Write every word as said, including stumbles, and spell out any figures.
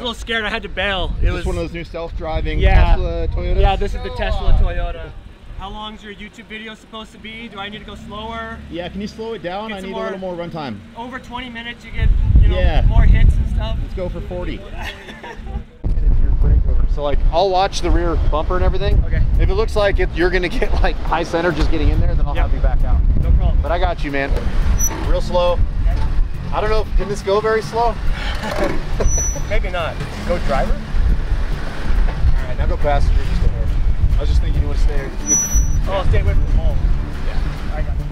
little scared. I had to bail. It is was this one of those new self-driving yeah. Tesla Toyota? Yeah, this is the Tesla Toyota. How long is your YouTube video supposed to be? Do I need to go slower? Yeah, can you slow it down? I need more, a little more runtime. Over twenty minutes, you get you know yeah. more hits and stuff. Let's go for forty. So like, I'll watch the rear bumper and everything. Okay. If it looks like it, you're gonna get like high center just getting in there, then I'll yep. have you back out. No problem. But I got you, man. Real slow. Okay. I don't know, can this go very slow? Maybe not. Go driver? All right, now go passenger just ahead. I was just thinking you want to stay. Oh, I'll stay away from home. Yeah. I got it.